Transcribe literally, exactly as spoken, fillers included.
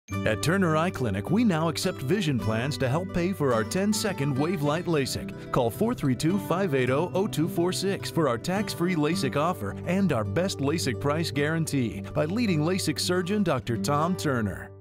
At Turner Eye Clinic, we now accept vision plans to help pay for our ten second Wave Light LASIK. Call four three two, five eight zero, zero two four six for our tax-free LASIK offer and our best LASIK price guarantee by leading LASIK surgeon Doctor Tom Turner.